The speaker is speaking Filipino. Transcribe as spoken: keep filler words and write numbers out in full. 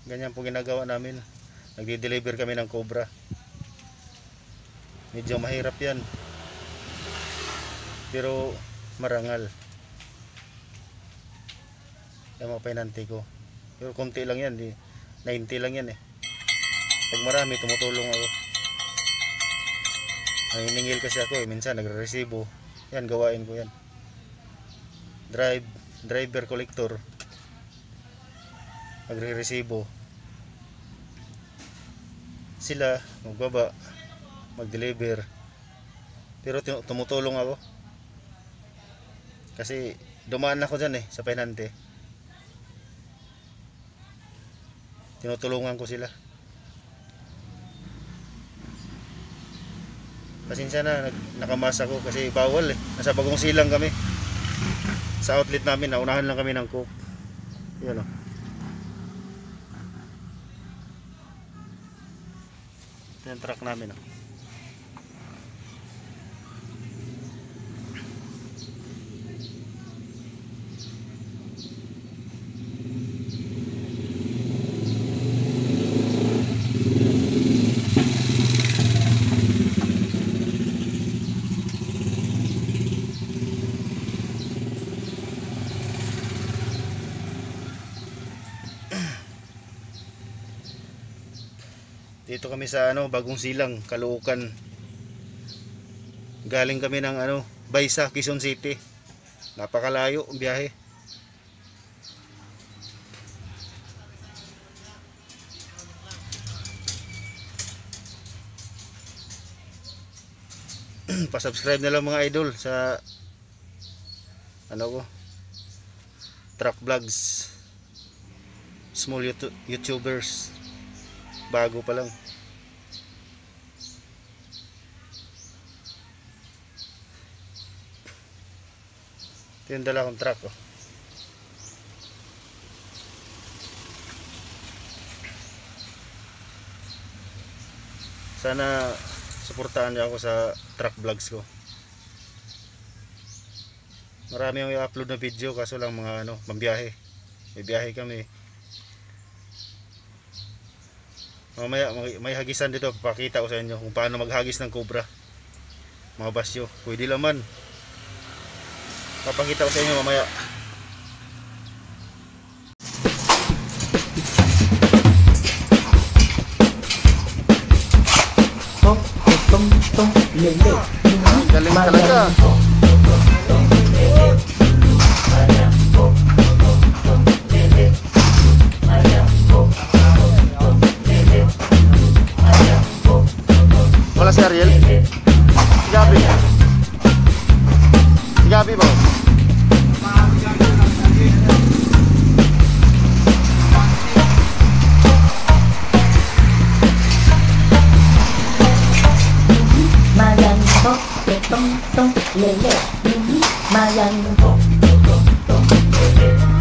Ganyan po ginagawa namin. Nagdi-deliver kami ng Cobra. Medyo mahirap yan, pero marangal. Yung mga pinanti ko, pero konti lang yan, di ninety lang yan eh. Pag marami tumutulong ako. Naniningil kasi ako eh, minsan nagre-resibo. Yan, gawain ko yan. Drive, driver collector, magre-resibo. Sila magbaba, mag-deliver, pero tumutulong ako kasi dumaan ako dyan eh sa pinante. Tinutulungan ko sila. Pasensya na, nakamasa ko kasi bawal eh. Nasa Bagong Silang kami, sa outlet namin. Naunahan lang kami ng cook. Yun o, yan truck namin o. Dito kami sa ano, Bagong Silang, Caloocan. Galing kami ng ano, Baysa, Quezon City. Napakalayo ang biyahe. Pa-subscribe na lang mga idol sa ano ko, truck vlogs, small YouTubers. Bago pa lang. Ito yung dala kong truck oh. Sana suportahan niyo ako sa truck vlogs ko. Marami yung i-upload na video, kaso lang mga ano, pambiyahe. May biyahe kami. Mamaya may, may hagisan dito, papakita ko sa inyo kung paano maghagis ng Cobra. Mga basyo, pwede laman. Papakita ko sa inyo mamaya. Galing talaga. Wala si Ariel? Si Gabi? Si Gabi ba? Mayanto, petong tong lele, mayanto.